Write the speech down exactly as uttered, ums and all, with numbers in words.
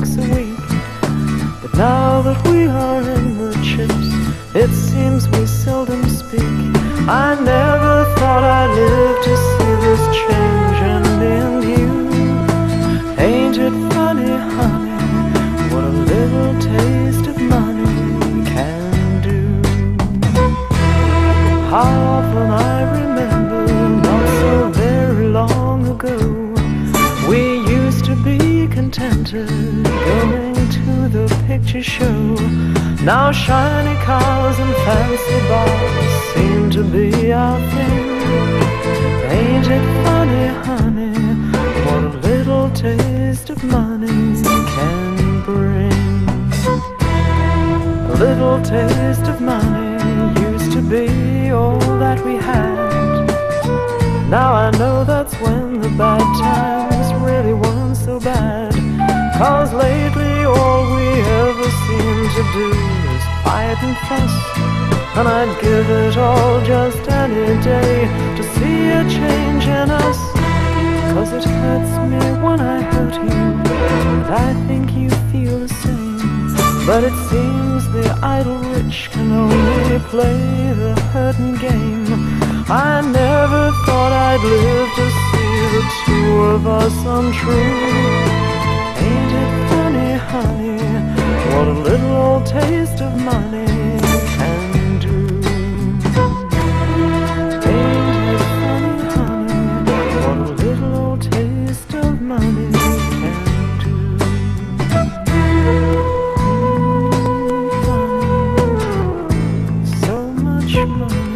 bucks a week. But now that we are in the chips, it seems we seldom speak. I never thought I'd live to see this change in me and you. Ain't it funny, honey, what a little taste of money can do? How often I remember, not so very long ago, we used to be contented going to the picture show. Now shiny cars and fancy bars seem to be our thing. Ain't it funny, honey, what a little taste of money can bring? A little taste of money used to be all that we had. Now I know that's when the bad times really weren't so bad. 'Cause lately all we ever seem to do is fight and fuss, and I'd give it all just any day to see a change in us. 'Cause it hurts me when I hurt you, and I think you feel the same. But it seems the idle rich can only play the hurting game. I never thought I'd live to see the two of us untrue. Ain't it funny, honey, what a little old taste of money can do? Ain't it funny, honey, what a little old taste of money can do? Mm, funny, so much money.